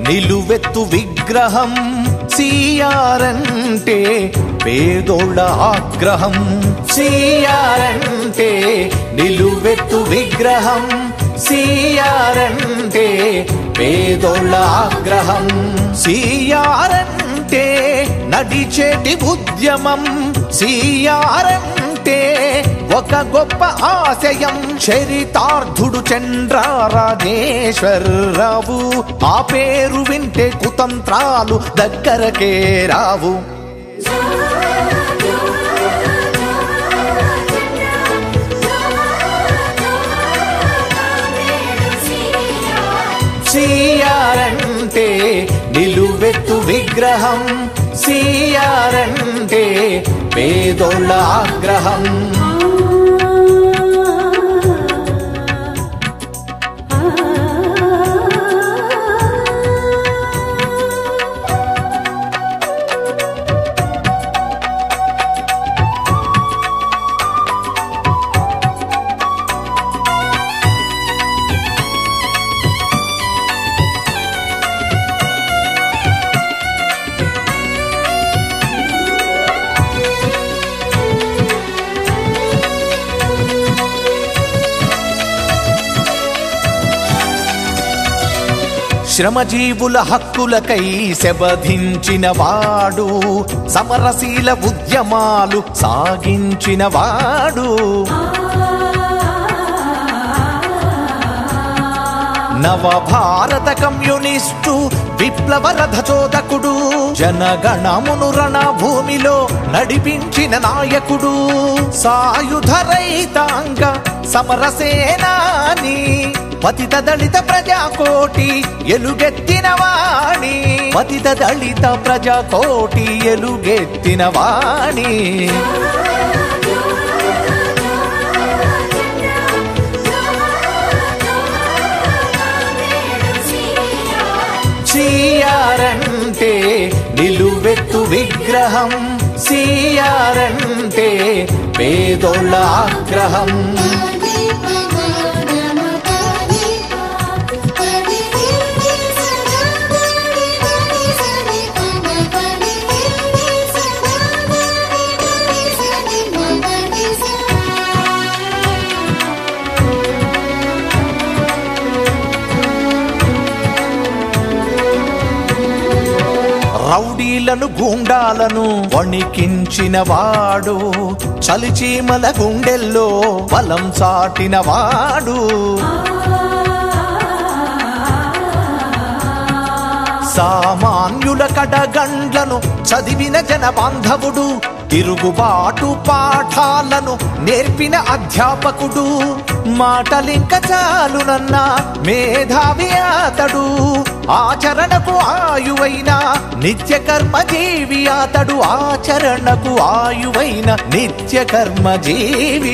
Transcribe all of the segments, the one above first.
నిలువెత్తు విగ్రహం సీఆరంటే పేదోళ్ళ ఆగ్రహం. సీఆరంటే నిలువెత్తు విగ్రహం, సీఆరంటే పేదోళ్ళ ఆగ్రహం. సీఆరంటే నడిచేటి ఉద్యమం, సీఆరంటే ఒక గొప్ప ఆశయం. చరితార్థుడు చంద్రరాజేశ్వరరావు, ఆ పేరు వింటే కుతంత్రాలు దగ్గరకే రావు. సీఆరంటే నిలువెత్తు విగ్రహం, సీఆరంటే పేదోళ్ళ ఆగ్రహం. శ్రమజీవుల హక్కులకై శబధించిన వాడు, సమరశీల ఉద్యమాలు సాగించిన వాడు. నవభారత కమ్యూనిస్టు విప్లవ రథచోదకుడు, జనగణమును రణభూమిలో నడిపించిన నాయకుడు. సాయుధ రైతాంగ సమరసేనాని, పతిత దళిత ప్రజాకోటి ఎలుగెత్తిన వాణి. పతిత దళిత ప్రజాకోటి ఎలుగెత్తిన వాణి. సీఆరంటే నిలువెత్తు విగ్రహం, సీఆరంటే పేదోళ్ళ ఆగ్రహం. రౌడీలను గూండాలను వణికించిన వాడు, చలిచీమల గుండెల్లో బలం చాటిన వాడు. సామాన్యుల కడగండ్లను చదివిన జన బాంధవుడు, తిరుగుబాటు పాఠాలను నేర్పిన అధ్యాపకుడు. మాటలింక చాలునన్న మేధావి అతడు, ఆచరణకు ఆయువైన నిత్య కర్మజీవి అతడు. ఆచరణకు ఆయువైన నిత్య కర్మజీవి.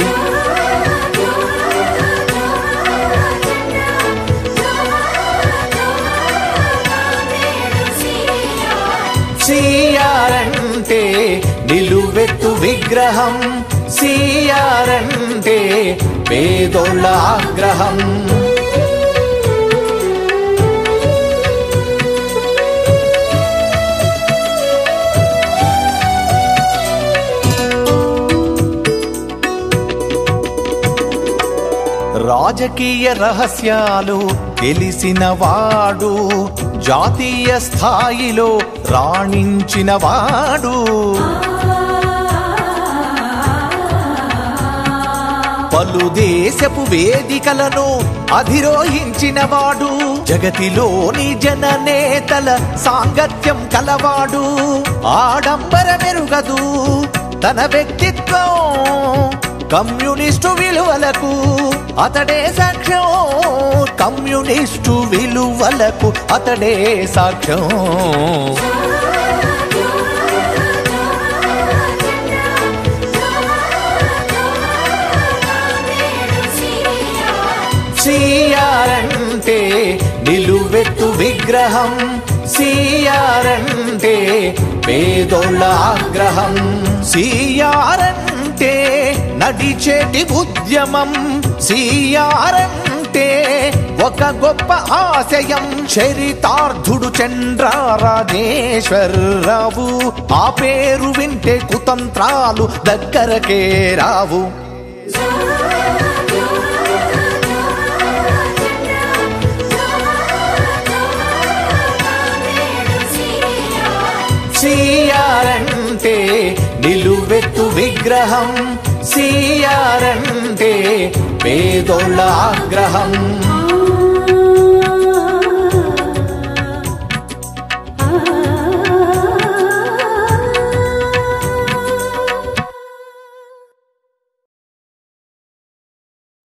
సీఆరంటే నిలువెత్తు విగ్రహం, సీఆరంటే పేదోళ్ళ ఆగ్రహం. రాజకీయ రహస్యాలు తెలిసిన వాడు, జాతీయ స్థాయిలో రాణించిన వాడు. పలు దేశపు వేదికలను అధిరోహించిన వాడు, జగతిలోని జననేతల సాంగత్యం కలవాడు. ఆడంబర మెరుగదు తన వ్యక్తిత్వం, కమ్యూనిస్టు విలువలకు అతడే సాక్ష్యం. కమ్యూనిస్టు విలువలకు అతడే సాక్ష్యం. సీఆరంటే నిలువెత్తు విగ్రహం, సీఆరంటే పేదోళ్ళ ఆగ్రహం. సీఆరంటే నడిచేటి ఉద్యమం, సీఆరంటే ఒక గొప్ప ఆశయం. చరితార్థుడు చంద్రరాజేశ్వరరావు, ఆ పేరు వింటే కుతంత్రాలు దగ్గరకే రావు. సీఆరంటే నిలువెత్తు విగ్రహం, సీఆరంటే పేదోళ్ళ ఆగ్రహం.